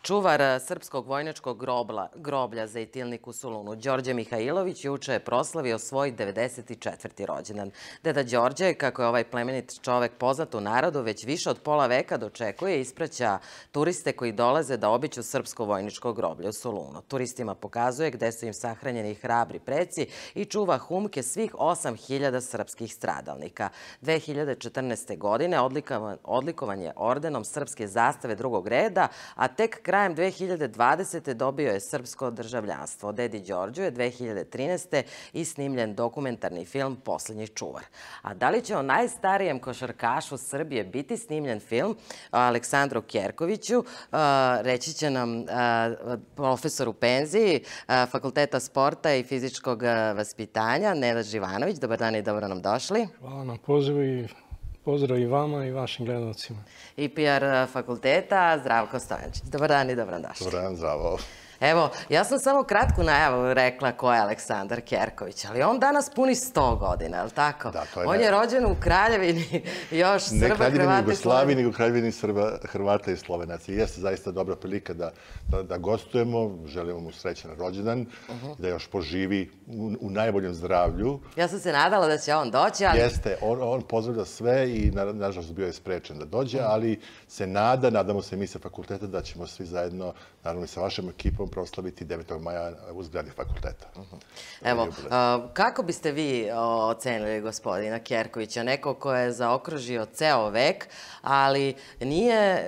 Čuvar srpskog vojničkog groblja Zejtilnik u Solunu, Đorđe Mihajlović, juče je proslavio svoj 94. rođendan. Deda Đorđe, kako je ovaj plemenit čovek poznat u narodu, već više od pola veka dočekuje i ispraća turiste koji dolaze da obiđu srpsko vojničko groblje u Solunu. Turistima pokazuje gde su im sahranjeni hrabri preci i čuva humke svih 8.000 srpskih stradalnika. 2014. godine odlikovan je ordenom srpske zastave drugog reda, a tek krajem 2020. dobio je srpsko državljanstvo. Dedi Đorđu je 2013. i snimljen dokumentarni film Poslednji čuvar. A da li će o najstarijem košarkašu Srbije biti snimljen film o Aleksandru Kjerkoviću, reći će nam profesor u penziji Fakulteta sporta i fizičkog vaspitanja Nenad Živanović. Dobar dan i dobro nam došli. Hvala na pozivu i pozdrav i vama i vašim gledalcima. I PR fakulteta Zdravko Stojančić. Dobar dan i dobro nam došli. Dobar dan, zdravo. Evo, ja sam samo kratku najavu rekla ko je Aleksandar Kjerković, ali on danas puni 100 godina, je li tako? Da, to je on je rođen u Kraljevini još Srba, ne Kraljevini Hrvata i Jugoslaviji, nego Kraljevini Srba, Hrvata i Slovenaca. I jeste zaista dobra prilika da gostujemo, želimo mu srećan rođendan, da još poživi u najboljem zdravlju. Ja sam se nadala da će on doći, ali... Jeste, on pozdravlja sve i nažalost bio je sprečen da dođe, ali se nadamo se mi sa fakulteta da ćemo svi zajedno, naravno i sa vašom ekipom, proslaviti 9. maja u zgradi fakulteta. Evo, kako biste vi ocenili gospodina Kjerkovića? Neko ko je zaokružio ceo vek, ali nije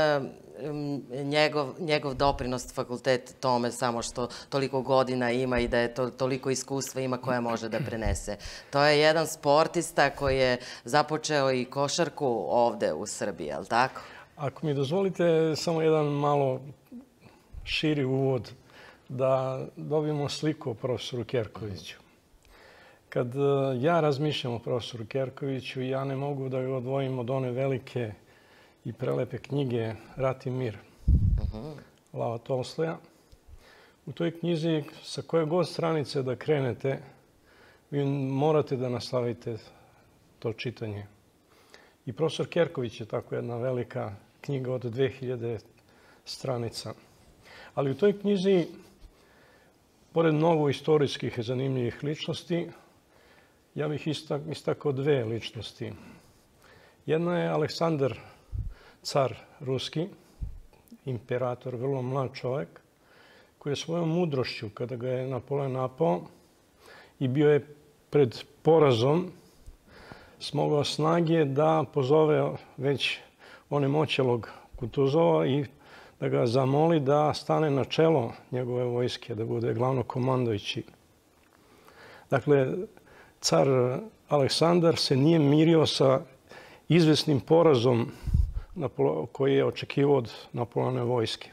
njegov doprinos fakultet tome samo što toliko godina ima i da je toliko iskustva ima koje može da prenese. To je jedan sportista koji je započeo i košarku ovde u Srbiji, je li tako? Ako mi dozvolite samo jedan malo širi uvod da dobijemo sliku o profesoru Kjerkoviću. Kad ja razmišljam o profesoru Kjerkoviću, ja ne mogu da ga odvojim od one velike i prelepe knjige Rat i mir Lava Tolstoja. U toj knjizi, sa koje god stranice da krenete, vi morate da nastavite to čitanje. I profesor Kjerković je tako jedna velika knjiga od 2000 stranica. Ali u toj knjizi, pored mnogo istorijskih i zanimljivih ličnosti, ja bih istakao dve ličnosti. Jedna je Aleksandar, car ruski, imperator, vrlo mlad čovek, koji je svojom mudrošću, kada ga je Napoleon napao i bio je pred porazom, smogao snage da pozove već onemoćelog Kutuzova i da ga zamoli da stane na čelo njegove vojske, da bude glavnokomandujući. Dakle, car Aleksandar se nije mirio sa izvesnim porazom koji je očekivao od Napoleonove vojske.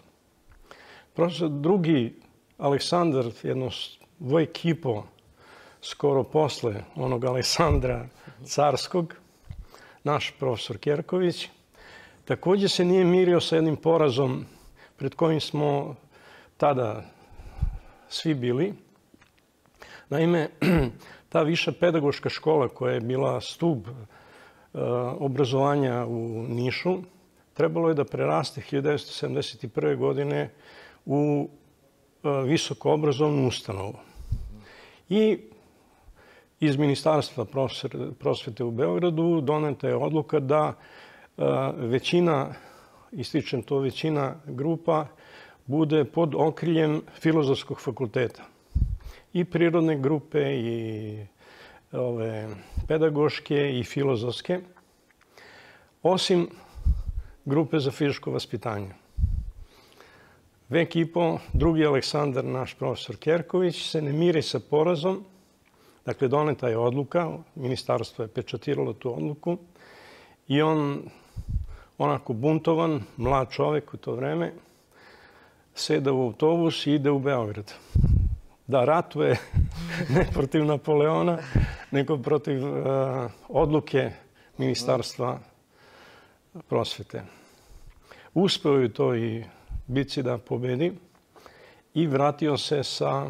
Drugi Aleksandar, jedno vojk i po, skoro posle onog Aleksandra carskog, naš profesor Kjerković, također se nije mirio sa jednim porazom pred kojim smo tada svi bili. Naime, ta viša pedagoška škola koja je bila stub obrazovanja u Nišu, trebalo je da preraste 1971. godine u visoko obrazovnu ustanovu. I iz Ministarstva prosvete u Beogradu doneta je odluka da većina, ističem to, većina grupa bude pod okriljem Filozofskog fakulteta. I prirodne grupe, i pedagoške, i filozofske, osim grupe za fizičko vaspitanje. Vek i po, drugi Aleksandar, naš profesor Kjerković, se ne miri sa porazom. Dakle, doneta je odluka, ministarstvo je pečatiralo tu odluku i on, onako buntovan, mlad čovek u to vreme, seda u autobus i ide u Beograd. Da ratuje ne protiv Napoleona, nego protiv odluke Ministarstva prosvete. Uspeo je to i bitci da pobedi i vratio se sa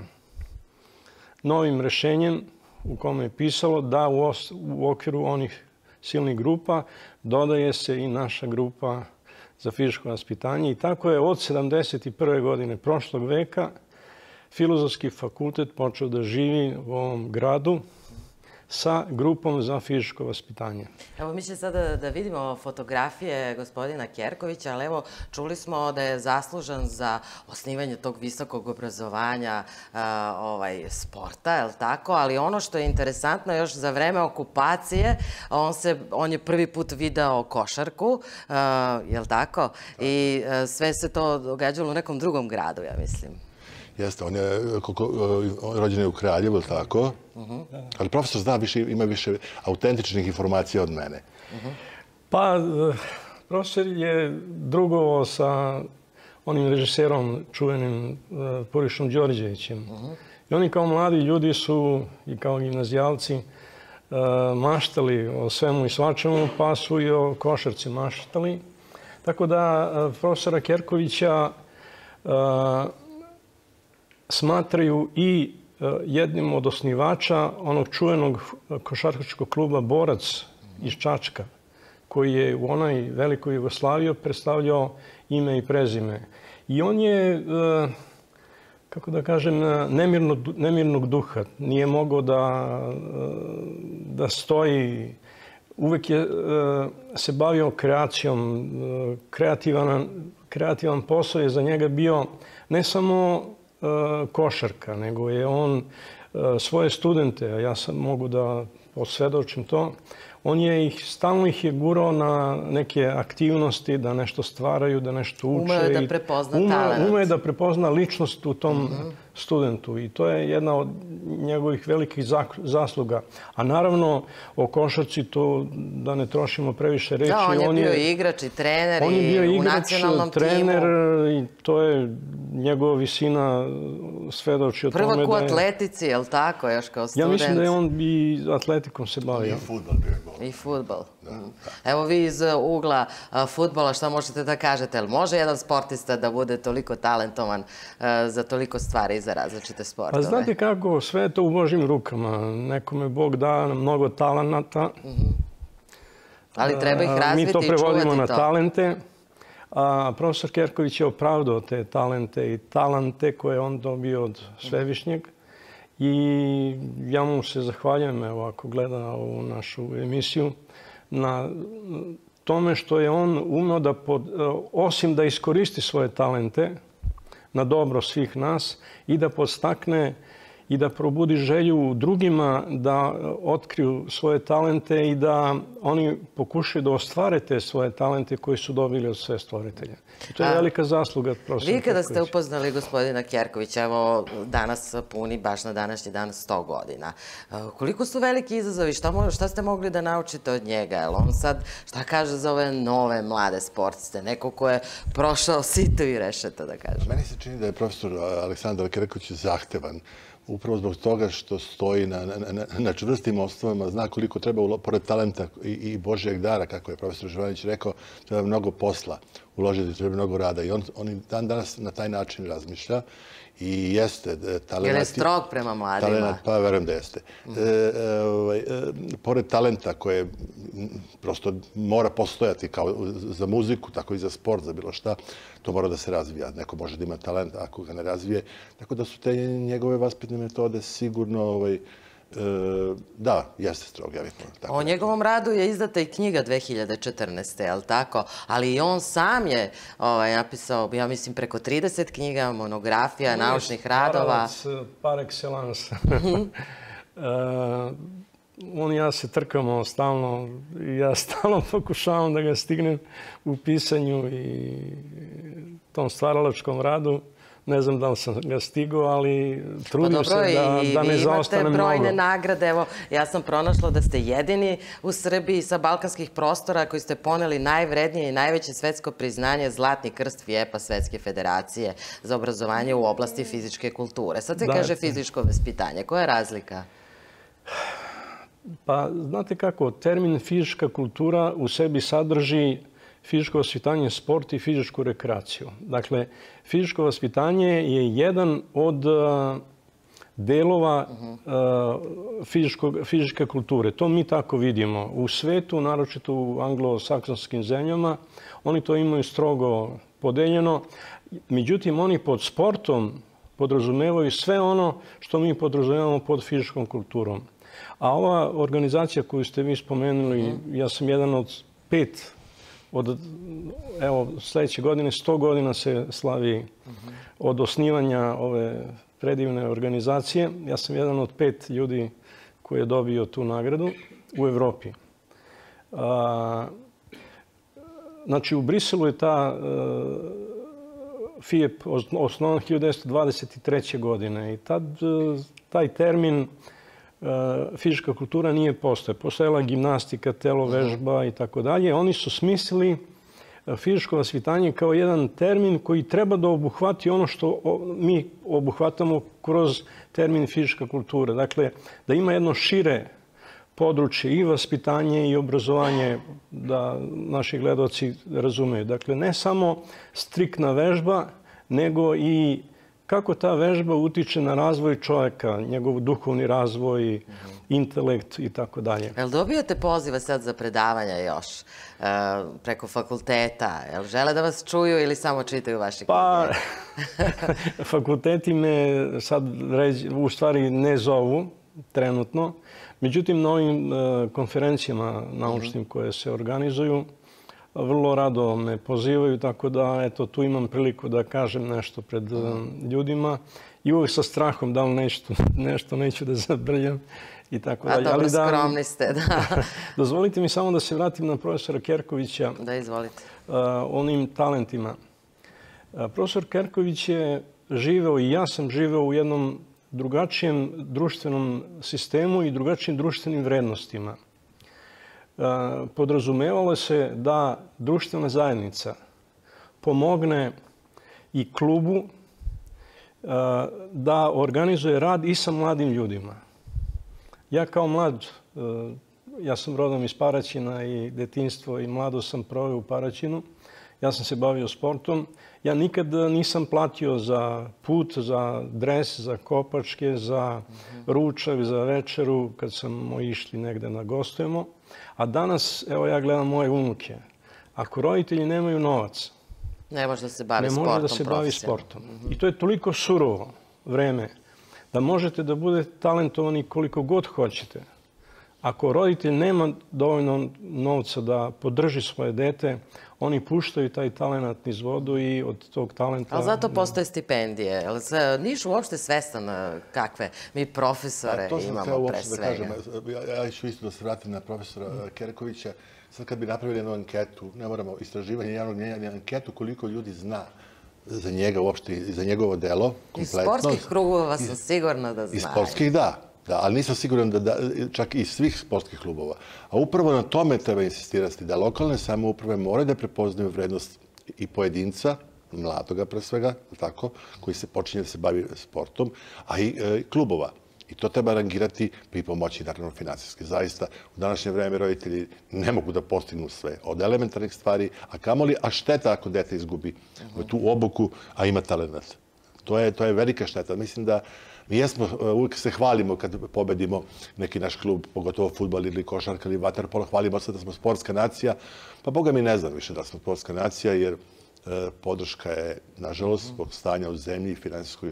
novim rešenjem u kome je pisalo da u okviru onih silnih grupa dodaje se i naša grupa za fizičko vaspitanje i tako je od 71. godine prošlog veka Filozofski fakultet počeo da živi u ovom gradu sa grupom za fizičko vaspitanje. Evo, mi će sada da vidimo fotografije gospodina Kerkovića, ali evo, čuli smo da je zaslužan za osnivanje tog visokog obrazovanja sporta, je li tako? Ali ono što je interesantno, još za vreme okupacije, on je prvi put video košarku, je li tako? I sve se to događalo u nekom drugom gradu, ja mislim. Jeste, on je rođen je u Kraljevu, ili tako? Ali profesor zna ima više autentičnih informacija od mene. Pa, profesor je drugovao sa onim režiserom čuvenim Purišom Đorđevićem. I oni kao mladi ljudi su, i kao gimnazijalci, maštali o svemu i svačemu, pa su i o košarci maštali. Tako da profesora Kerkovića smatraju i jednim od osnivača onog čuvenog košarkaškog kluba Borac iz Čačka, koji je u onoj velikoj Jugoslaviji predstavljao ime i prezime. I on je, kako da kažem, nemirnog duha. Nije mogao da stoji. Uvek je se bavio kreacijom. Kreativan posao je za njega bio ne samo košarka, nego je on svoje studente, a ja sam mogu da posvedočim to, stalno ih je gurao na neke aktivnosti, da nešto stvaraju, da nešto uče. Umeo je da prepozna talent. Umeo je da prepozna ličnost u tom studentu i to je jedna od njegovih velikih zasluga. A naravno, o košarci to da ne trošimo previše reći. Da, on je bio igrač i trener i u nacionalnom timu. Trener i to je njegova visina svedoči o tome da je... Prvak u atletici, je li tako, još kao student? Ja mislim da je on i atletikom se bavio. I fudbal bio je gol. I fudbal. Evo vi iz ugla fudbala šta možete da kažete? Jel može jedan sportista da bude toliko talentovan za toliko stvari za različite sportove? Pa znate kako, sve je to u Božjim rukama. Nekome Bog da mnogo talenata. Ali treba ih razviti i čuvati to. Mi to prevodimo na talente. A profesor Kerković je opravdao te talente i talente koje je on dobio od Svevišnjeg. I ja mu se zahvaljujem, evo, ako gleda ovu našu emisiju, na tome što je on umeo da, osim da iskoristi svoje talente na dobro svih nas i da podstakne i da probudi želju drugima da otkriju svoje talente i da oni pokušaju da ostvare te svoje talente koje su dobili od sve stvoritelja. I to je velika zasluga profesora Kerkovića. Vi kada ste upoznali gospodina Kerkovića, evo danas puni, baš na današnji dan, 100 godina. Koliko su veliki izazovi? Šta ste mogli da naučite od njega? Jel on sad, šta kaže za ove nove mlade sportiste? Neko ko je prošao sito i rešeto, da kažem. Meni se čini da je profesor Aleksandar Kerković zahtevan. Upravo zbog toga što stoji na čvrstim osnovama, zna koliko treba, pored talenta i Božjeg dara, kako je profesor Živanović rekao, treba mnogo posla uložiti, treba mnogo rada. I on dan danas na taj način razmišlja i jeste talent... Je li strog prema mladima? Pa verujem da jeste. Pored talenta koje prosto mora postojati kao za muziku, tako i za sport, za bilo šta, to mora da se razvija. Neko može da ima talent ako ga ne razvije. Tako da su te njegove vaspitne metode sigurno... Da, jeste strog, ja bih tako. O njegovom radu je izdata i knjiga 2014. je li tako? Ali i on sam je napisao, ja mislim, preko 30 knjiga, monografija, naučnih radova. Par excellence. On i ja se trkamo stalno i ja stalno pokušavam da ga stignem u pisanju i tom stvaralačkom radu. Ne znam da li sam ga stigao, ali trudim se da ne zaostanem mnogo. Vi imate brojne nagrade. Evo, ja sam pronašla da ste jedini u Srbiji sa balkanskih prostora koji ste poneli najvrednije i najveće svetsko priznanje Zlatni krst FIEP-a, Svetske federacije za obrazovanje u oblasti fizičke kulture. Sad se kaže fizičko vaspitanje. Koja je razlika? Pa, znate kako, termin fizička kultura u sebi sadrži fizičko vaspitanje, sport i fizičku rekreaciju. Dakle, fizičko vaspitanje je jedan od delova fizičke kulture. To mi tako vidimo. U svetu, naročito u anglosaksonskim zemljama, oni to imaju strogo podeljeno. Međutim, oni pod sportom podrazumevaju sve ono što mi podrazumevamo pod fizičkom kulturom. A ova organizacija koju ste vi spomenuli, ja sam jedan od 5, evo, sljedeće godine 100 godina se slavi od osnivanja ove predivne organizacije. Ja sam jedan od 5 ljudi koji je dobio tu nagradu u Evropi. Znači, u Briselu je ta FIEP osnovan 1923. godine i tad taj termin fizička kultura nije postojala. Postojala gimnastika, telovežba i tako dalje. Oni su smislili fizičko vaspitanje kao jedan termin koji treba da obuhvati ono što mi obuhvatamo kroz termin fizička kultura. Dakle, da ima jedno šire područje i vaspitanje i obrazovanje, da naši gledaoci razumeju. Dakle, ne samo striktna vežba, nego i kako ta vežba utiče na razvoj čovjeka, njegov duhovni razvoj, intelekt i tako dalje. Jel dobijate pozive sad za predavanja još preko fakulteta? Jel žele da vas čuju ili samo čitaju vaše knjige? Pa, fakulteti me sad u stvari ne zovu trenutno. Međutim, na ovim konferencijama naučnim koje se organizuju, vrlo rado me pozivaju, tako da eto, tu imam priliku da kažem nešto pred ljudima i uvijek sa strahom da li nešto neću da zabrljam i tako dalje. A dobro, skromni ste, da. Dozvolite mi samo da se vratim na profesora Kerkovića. Da, izvolite. Onim talentima. Profesor Kerković je živeo i ja sam živeo u jednom drugačijem društvenom sistemu i drugačijim društvenim vrednostima. Podrazumevalo se da društvena zajednica pomogne i klubu da organizuje rad i sa mladim ljudima. Ja kao mlad, ja sam rodom iz Paraćina i detinjstvo i mladost sam proveo u Paraćinu. Ja sam se bavio sportom. Ja nikad nisam platio za put, za dres, za kopačke, za ručak, za večeru kad smo išli negde na gostujemo. A danas, evo ja gledam moje unuke. Ako roditelji nemaju novac, ne može da se bavi sportom. Ne može da se bavi sportom. I to je toliko surovo vreme da možete da budete talentovani koliko god hoćete. Ako roditelj nema dovoljno novca da podrži svoje dete, oni puštaju taj talent niz vodu i od tog talenta... Ali zato postoje stipendije. Niš uopšte svestan kakve mi profesore imamo pre svega. Ja ću isto da se vratim na profesora Kerkovića. Sad kad bi napravili jednu anketu, ne moramo istraživanje javnog mnjenja, anketu koliko ljudi zna za njega uopšte i za njegovo delo. Iz sportskih krugova sam sigurna da znaju. Iz sportskih, da. Da, ali nisam siguran da čak i svih sportskih klubova. A upravo na tome treba insistirati da lokalne samouprave moraju da prepoznaju vrednost i pojedinca, mladoga pre svega, tako, koji se počinje da se bavi sportom, a i klubova. I to treba rangirati pri pomoći, naravno, finansijski. Zaista, u današnje vreme roditelji ne mogu da postignu sve od elementarnih stvari, a šteta ako dete izgubi tu obuku, a ima talent. To je velika šteta. Mislim da mi uvijek se hvalimo kad pobedimo neki naš klub, pogotovo fudbal ili košarka ili vaterpolo, hvalimo se da smo sportska nacija. Pa Boga mi ne znam više da smo sportska nacija, jer podrška je, nažalost, zbog stanja u zemlji i finansijskoj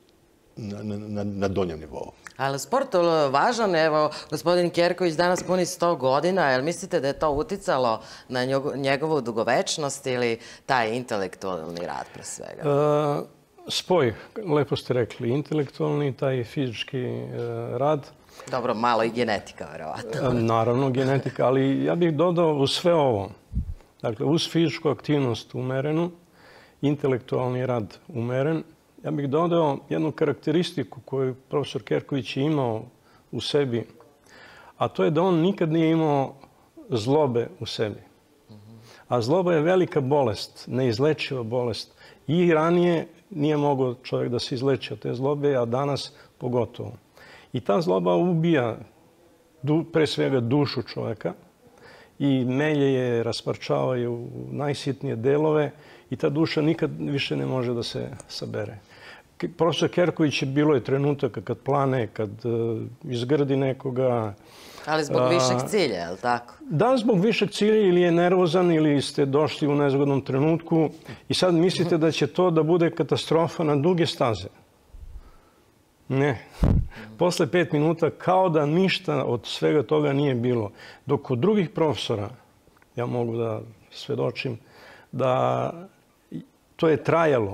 na donjem nivou. Ali sport je važan, evo, gospodin Kerković danas puni 100 godina, jel mislite da je to uticalo na njegovu dugovečnost ili taj intelektualni rad pre svega? Spoj, lepo ste rekli, intelektualni, taj fizički rad. Dobro, malo i genetika, verovatno. Naravno, genetika, ali ja bih dodao uz sve ovo, dakle, uz fizičku aktivnost umerenu, intelektualni rad umeren, ja bih dodao jednu karakteristiku koju profesor Kerković je imao u sebi, a to je da on nikad nije imao zlobe u sebi. A zloba je velika bolest, neizlečiva bolest. I ranije nije mogao čovjek da se izleči od te zlobe, a danas pogotovo. I ta zloba ubija pre svega dušu čovjeka i melje je, rasparčava je u najsitnije delove i ta duša nikad više ne može da se sabere. profesor Kerković bilo je trenutaka kad plane, kad izgrdi nekoga. Ali zbog višeg cilja, je li tako? Da, zbog višeg cilja ili je nervozan ili ste došli u nezgodnom trenutku i sad mislite da će to da bude katastrofa na duge staze. Ne. Posle 5 minuta kao da ništa od svega toga nije bilo. Dok kod drugih profesora, ja mogu da svedočim, da to je trajalo.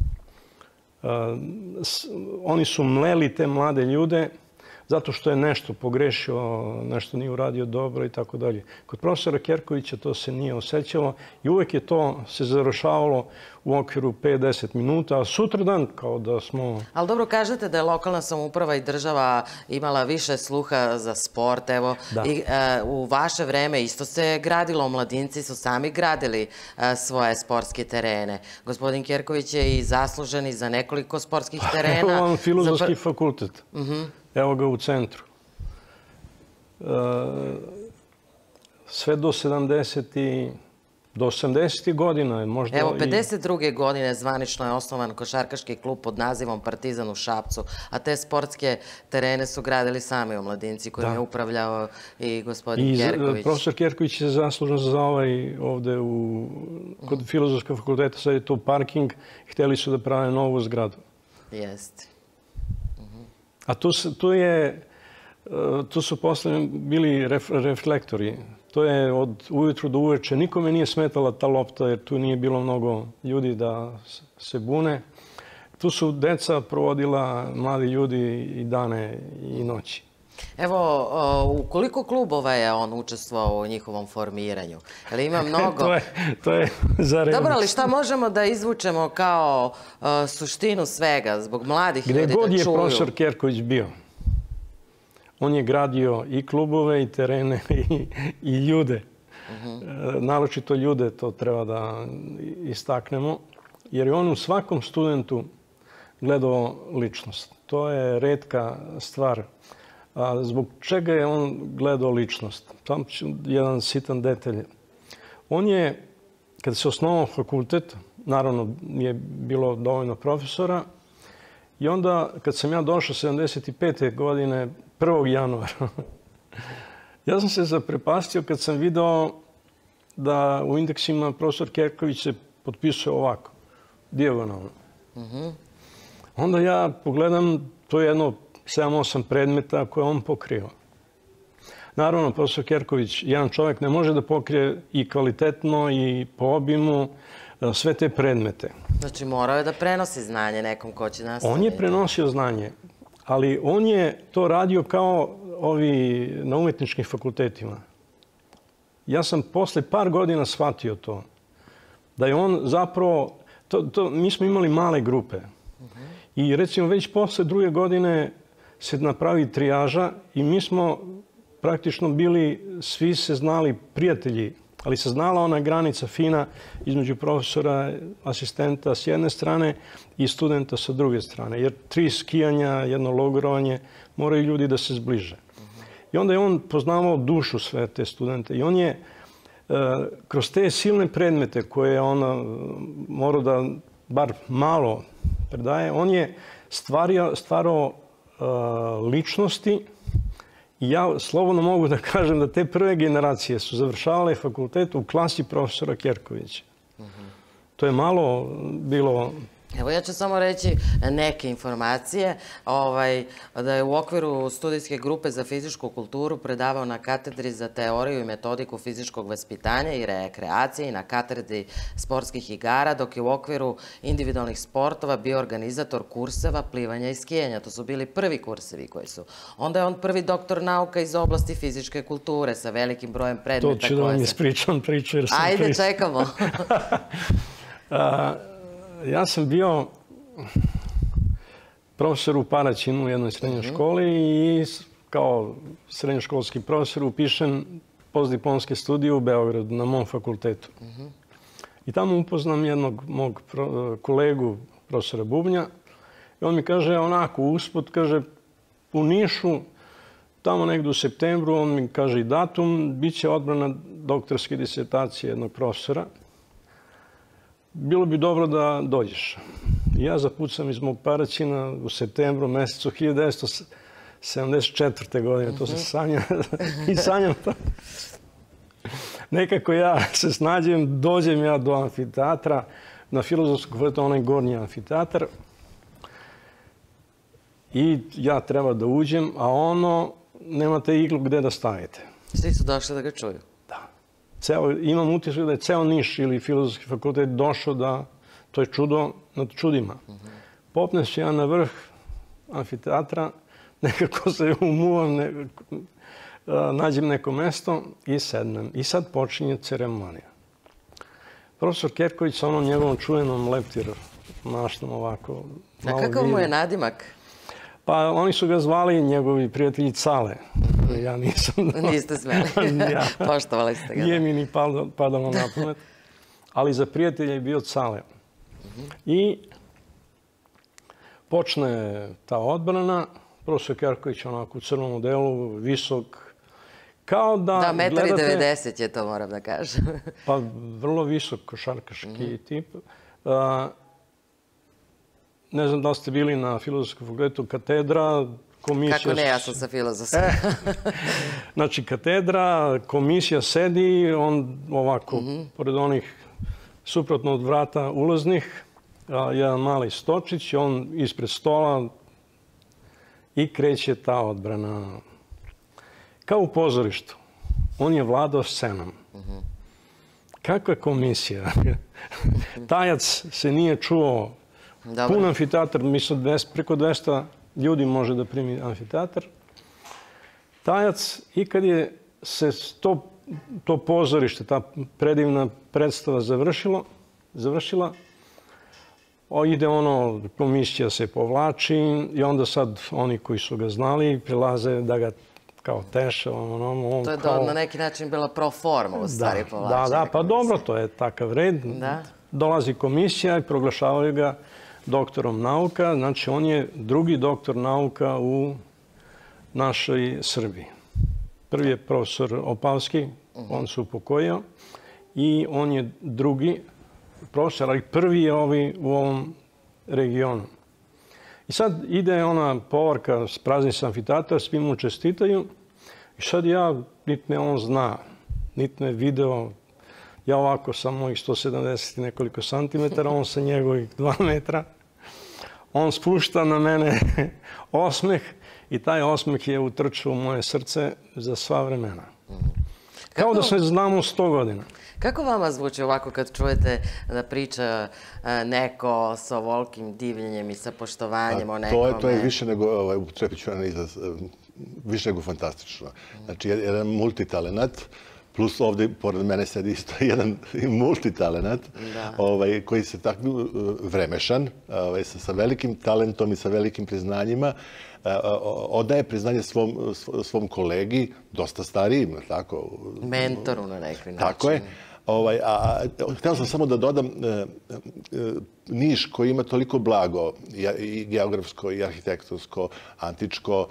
Oni su mleli te mlade ljude zato što je nešto pogrešio, nešto nije uradio dobro i tako dalje. Kod profesora Kerkovića to se nije osjećalo i uvek je to se završavalo u okviru 5-10 minuta, a sutradan kao da smo... Ali dobro, kažete da je lokalna samouprava i država imala više sluha za sport. Evo, u vaše vreme isto se gradilo, mladinci su sami gradili svoje sportske terene. Gospodin Kerković je i zaslužen i za nekoliko sportskih terena. Evo vam Filozofski fakultet. Evo ga u centru. Sve do 80. godina je možda... Evo, 52. godine zvanično je osnovan košarkaški klub pod nazivom Partizan u Šapcu, a te sportske terene su gradili sami omladinci kojim je upravljao i gospodin Kerković. I profesor Kerković je zaslužen za ovaj ovde kod Filozofskog fakulteta, sad je to parking, hteli su da prave novu zgradu. Jeste. A tu su posle bili reflektori. To je od ujutru do uveče. Nikome nije smetala ta lopta jer tu nije bilo mnogo ljudi da se bune. Tu su deca provodila, mladi ljudi, i dane i noći. Evo, u koliko klubova je on učestvovao u njihovom formiranju? Ali ima mnogo... To je za redom. Dobro, ali šta možemo da izvučemo kao suštinu svega, zbog mladih ljudi da čuju? Gde god je profesor Kerković bio, on je gradio i klubove, i terene, i ljude. Naročito ljude, to treba da istaknemo, jer je on u svakom studentu gledao ličnost. To je retka stvar. Zbog čega je on gledao ličnost? Tam ću jedan sitan detalj. On je, kada se osnovao fakultet, naravno nije bilo dovoljno profesora, i onda kad sam ja došao 75. godine, 1. januara, ja sam se zaprepastio kad sam video da u indeksima profesor Kerković se potpisuje ovako, dijagonalno. Onda ja pogledam, to je jedno 7-8 predmeta koje on pokrio. Naravno, profesor Kerković, jedan čovjek ne može da pokrije i kvalitetno i po obimu sve te predmete. Znači, morao je da prenosi znanje nekom ko će nastaviti. On je prenosio znanje, ali on je to radio kao ovi na umetničkim fakultetima. Ja sam posle par godina shvatio to. Da je on zapravo... Mi smo imali male grupe. I recimo već posle 2. godine se napravi trijaža i mi smo praktično bili, svi se znali prijatelji, ali se znala ona granica fina između profesora, asistenta s jedne strane i studenta sa druge strane. Jer 3 skijanja, jedno logorovanje, moraju ljudi da se zbliže. I onda je on poznavao dušu sve te studente. I on je kroz te silne predmete koje je on morao da bar malo predaje, on je stvarao ličnosti i ja slobodno mogu da kažem da te prve generacije su završavale fakultet u klasi profesora Kerkovića. To je malo bilo... Evo, ja ću samo reći neke informacije. Da je u okviru studijske grupe za fizičku kulturu predavao na katedri za teoriju i metodiku fizičkog vaspitanja i rekreacije i na katedri sportskih igara, dok je u okviru individualnih sportova bio organizator kurseva plivanja i skijanja. To su bili prvi kursevi koji su. Onda je on prvi doktor nauka iz oblasti fizičke kulture sa velikim brojem predmeta. To ću da vam ispričam priču jer sam Ajde, čekamo. Ja sam bio profesor u Paraćinu u jednoj srednjoj školi i kao srednjoškolski profesor upišem postdiplomske studije u Beogradu na mom fakultetu. I tamo upoznam jednog mog kolegu, profesora Bubnja, i on mi kaže onako usput, kaže u Nišu, tamo negdje u septembru, on mi kaže i datum, bit će odbrana doktorske disertacije jednog profesora. bilo bi dobro da dođeš. Ja zapucam iz mog Paraćina u septembru mesecu 1974. godine. To se sanjam i sanjam to. Nekako ja se snađem, dođem ja do amfiteatra, na Filozofsku fakultetu, onaj gornji amfiteatar. I ja treba da uđem, a nemate iglu gde da stavite. Svi su došli da ga čuju. Da. Imam utisak da je ceo Niš ili Filozofski fakultet došao da, to je čudo nad čudima. Popnem se ja na vrh amfiteatra, nekako se umuvam, nađem neko mesto i sednem. I sad počinje ceremonija. Profesor Kerković sa onom njegovom čuvenom leptirom, mašnom ovako. A kakav mu je nadimak? Pa oni su ga zvali njegovi prijatelji Cale. Ja nisam... Niste smeli. Poštovali ste ga. Nije mi ni padalo na pamet. Ali za prijatelja je bio Cale. I počne ta odbrana. Profesor Kerković onako u crnom modelu, visok. Kao da gledate... Da, 1,90 m je to, moram da kažem. Pa vrlo visok košarkaški tip. Ne znam da li ste bili na Filozofskom fakultetu, katedra, komisija... Kako ne, ja sam sa Filozofskom. Znači, katedra, komisija sedi, on ovako, pored onih suprotno od vrata ulaznih, jedan mali stočić, on ispred stola i kreće ta odbrana. Kao u pozorištu. On je vladao scenom. Kakva komisija? Tajac se nije čuo. Pun amfiteatar, mislim, preko 200 ljudi može da primi amfiteatar. Tajac, i kad je se to pozorište, ta predivna predstava završila, ide komisija se povlači i onda sad oni koji su ga znali prilaze da ga kao teše. To je na neki način bila pro forma u stvari povlačenja. Da, pa dobro, to je takav red. Dolazi komisija i proglašavaju ga doktorom nauka. Znači, on je drugi doktor nauka u našoj Srbiji. Prvi je profesor Opavski, on se upokojio. I on je drugi profesor, ali prvi je u ovom regionu. I sad ide ona povorka, prazni se amfiteatar, svi mu čestitaju. I sad niti me on zna, niti me video. Ja ovako sa mojih 170 i nekoliko santimetara, on sa njegovih 2 metra. On spušta na mene osmeh i taj osmeh je utrčao u moje srce za sva vremena. Kao da se znamo 100 godina. Kako vama zvuči ovako kad čujete da priča neko sa ovolikim divljenjem i sa poštovanjem o nekome? To je više nego, upotrebit ću jedan izraz, više nego fantastično. Znači, jedan multitalenat, plus ovdje pored mene sedi isto jedan multitalenat koji se tako vremešan, sa velikim talentom i sa velikim priznanjima, odaje priznanje svom kolegi, dosta starijim, tako? Mentoru na neki način. Tako je. Htio sam samo da dodam, Niš koji ima toliko blago, i geografsko, i arhitektonsko, antičko,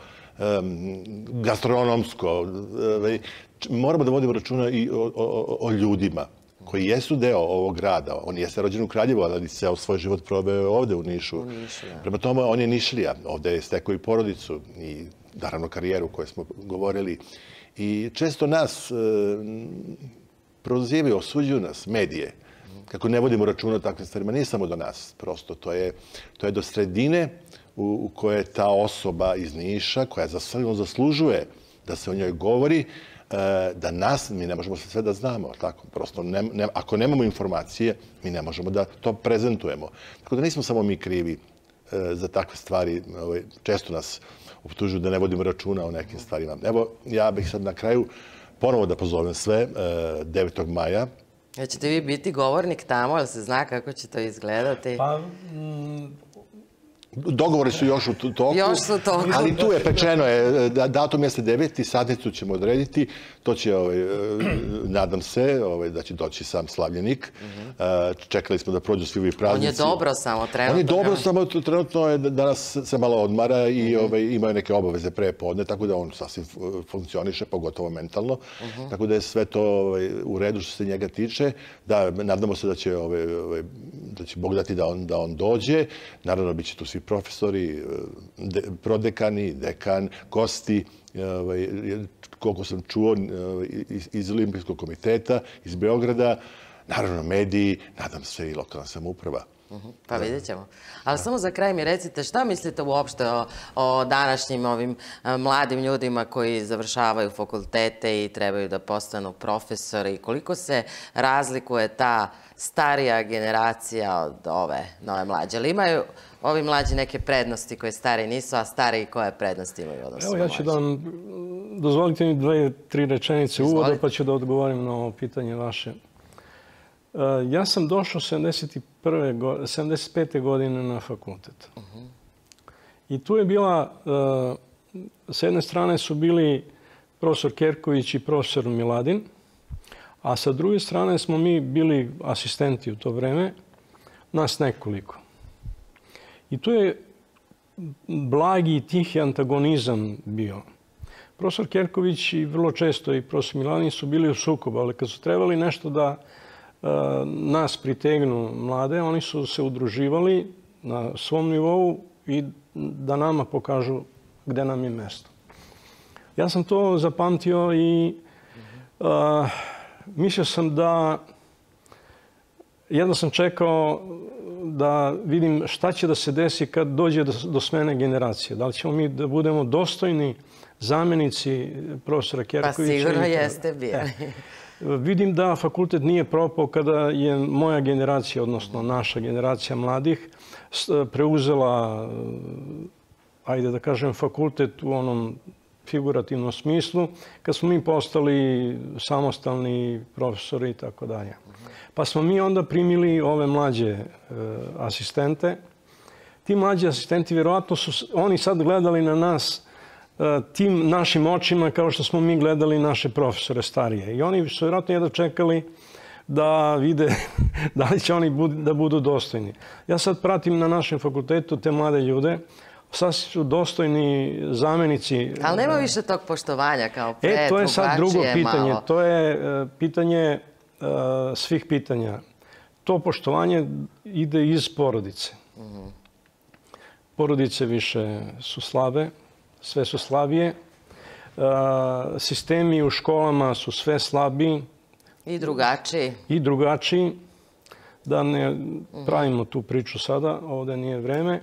gastronomsko, moramo da vodimo računa i o ljudima koji jesu deo ovog grada. On jeste rođen u Kraljevu, ali ceo svoj život probao ovde u Nišu. Prema tome, on je Nišlija. Ovde je stekao i porodicu i naravno karijeru koju smo govorili. I često nas prozivaju, osuđuju nas medije, kako ne vodimo računa o takvim stvarima. Nije samo do nas, prosto. To je do sredine u kojoj ta osoba iz Niša, koja zaslužuje da se o njoj govori, da mi ne možemo sve da znamo. Prosto, ako nemamo informacije, mi ne možemo da to prezentujemo. Tako da nismo samo mi krivi za takve stvari. Često nas optužuju da ne vodimo računa o nekim stvarima. Evo, ja bih sad na kraju ponovo da pozovem sve 9. maja. Ćete vi biti govornik tamo, ali se zna kako će to izgledati? Pa, Dogovori su još u toku. Još su u toku. Ali tu je pečeno, datum jeste 9. Sadnicu ćemo odrediti. To će, nadam se, da će doći sam slavljenik. Čekali smo da prođu svi ovi praznici. On je dobro samo trenutno. On je dobro samo trenutno je danas se malo odmara i imaju neke obaveze pre podne, tako da on sasvim funkcioniše, pogotovo mentalno. Tako da je sve to u redu što se njega tiče. Da, nadamo se da će Bog dati da on dođe. Naravno, bit će tu svi profesori, prodekani, dekan, gosti, koliko sam čuo iz Olimpijskog komiteta, iz Beograda, naravno mediji, nadam se i lokalna samouprava. Pa vidjet ćemo. Ali samo za kraj mi recite šta mislite uopšte o današnjim ovim mladim ljudima koji završavaju fakultete i trebaju da postanu profesori. Koliko se razlikuje ta starija generacija od ove nove mlađe? Ali imaju ovi mlađi neke prednosti koje stari nisu, a stariji koje prednosti imaju odnosno mlađe? Evo ja ću da vam, dozvolite mi 2-3 rečenice uvoda pa ću da odgovorim na ovo pitanje vaše. Ja sam došao 75. godine na fakultet. I tu je bila, s jedne strane su bili profesor Kerković i profesor Miladin, a sa druge strane smo mi bili asistenti u to vreme, nas nekoliko. I tu je blagi i tihi antagonizam bio. Profesor Kerković i vrlo često i profesor Miladin su bili u sukobu, ali kad su trebali nešto da nas pritegnu mlade, oni su se udruživali na svom nivou i da nama pokažu gde nam je mesto. Ja sam to zapamtio i mislio sam da jedno sam čekao da vidim šta će da se desi kad dođe do smene generacije. Da li ćemo mi da budemo dostojni zamenici profesora Kerkovića? Pa sigurno jeste bili. Vidim da fakultet nije propao kada je moja generacija, odnosno naša generacija mladih, preuzela, ajde da kažem, fakultet u onom figurativnom smislu, kad smo mi postali samostalni profesori i tako dalje. Pa smo mi onda primili ove mlađe asistente. Ti mlađi asistenti, vjerovatno su oni sad gledali na nas tim našim očima kao što smo mi gledali naše profesore starije. I oni su vjerojatno jedno čekali da vide da li će oni da budu dostojni. Ja sad pratim na našem fakultetu te mlade ljude, sasvim su dostojni zamenici. Ali nema više tog poštovanja kao pre, to je sad drugo pitanje. malo. To je pitanje svih pitanja. To poštovanje ide iz porodice. Porodice više su slabe, sve su slabije. Sistemi u školama su sve slabiji. I drugačiji. I drugačiji. Da ne pravimo tu priču sada, ovdje nije vreme.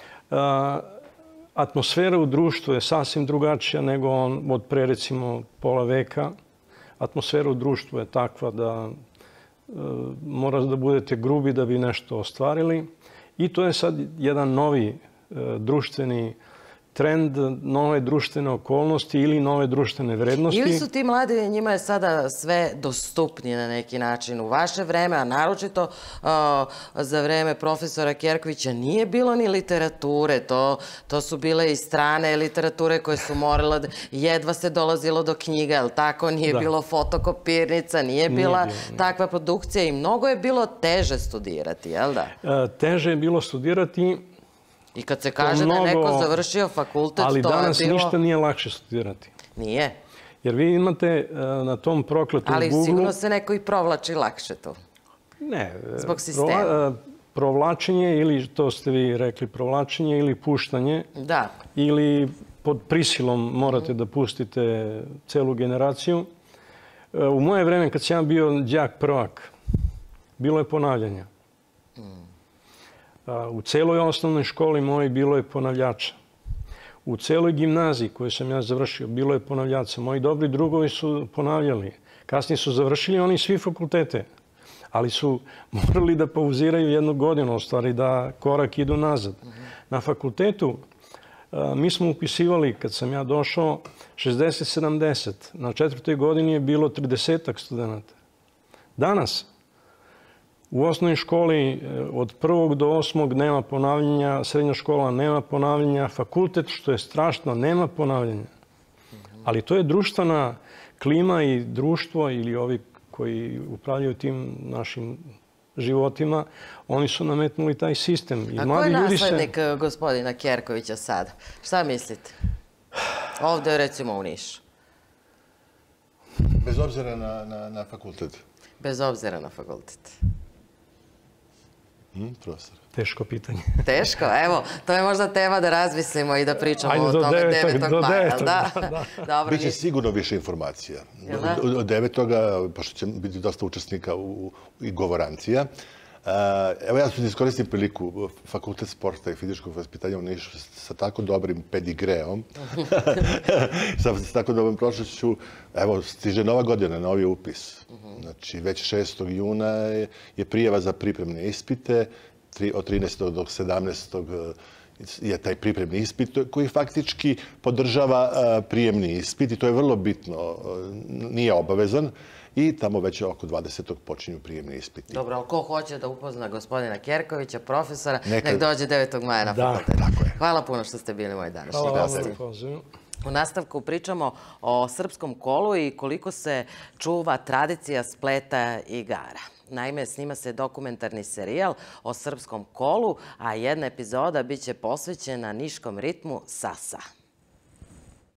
Atmosfera u društvu je sasvim drugačija nego od pre recimo pola veka. Atmosfera u društvu je takva da mora da budete grubi da bi nešto ostvarili. I to je sad jedan novi društveni trend, nove društvene okolnosti ili nove društvene vrednosti. Ili su ti mladi, njima je sada sve dostupnije na neki način. U vaše vreme, a naročito za vreme profesora Kerkovića, nije bilo ni literature. To su bile i strane literature koje su morale, jedva se dolazilo do knjiga, jel tako? Nije bilo fotokopirnica, nije bila takva produkcija i mnogo je bilo teže studirati, jel da? Teže je bilo studirati. I kad se kaže da je neko završio fakultet, to je bilo... Ali danas ništa nije lakše studirati. Nije. Jer vi imate na tom prokletom Google... Ali sigurno se neko i provlači lakše tu. Ne. Zbog sistema. Provlačenje, ili to ste vi rekli, provlačenje ili puštanje. Da. Ili pod prisilom morate da pustite celu generaciju. U moje vreme, kad sam ja bio đak prvak, bilo je ponavljanja. U celoj osnovnoj školi mojoj bilo je ponavljača. U celoj gimnaziji koju sam ja završio bilo je ponavljača. Moji dobri drugovi su ponavljali. Kasnije su završili oni svi fakultete, ali su morali da pauziraju 1 godinu, u stvari da korak idu nazad. Na fakultetu mi smo upisivali, kad sam ja došao, 60-70. Na 4. godini je bilo 30-ak studenta. Danas U osnovnoj školi od 1. do 8. nema ponavljanja, srednja škola nema ponavljanja, fakultet, što je strašno, nema ponavljanja. Ali to je društvena klima i društvo ili ovi koji upravljaju tim našim životima, oni su nametnuli taj sistem. A ko je naslednik gospodina Kjerkovića sada? Šta mislite? Ovdje recimo u Nišu. Bez obzira na fakultet. Bez obzira na fakultet. Profesor. Teško pitanje. Teško? Evo, to je možda tema da razmislimo i da pričamo o tome 9. maja. Biće sigurno više informacija. Od 9. pošto će biti dosta učesnika i govorancija. Evo ja ću iskoristim priliku Fakultet sporta i fizičkog vaspitanja u Nišu sa tako dobrim pedigreom, sa tako dobrom prošlošću. Evo, stiže nova godina, novi upis. Znači, već 6. juna je prijava za pripremne ispite, od 13. do 17. je taj pripremni ispit koji faktički podržava prijemni ispit i to je vrlo bitno, nije obavezan. I tamo već oko 20. počinju prijemni ispiti. Dobro, ali ko hoće da upozna gospodina Kjerkovića, profesora, nek dođe 9. maja na fakultet. Hvala puno što ste bili moji današnji gosti. U nastavku pričamo o srpskom kolu i koliko se čuva tradicija spleta i igara. Naime, snima se dokumentarni serijal o srpskom kolu, a jedna epizoda biće posvećena niškom ritmu Sasa.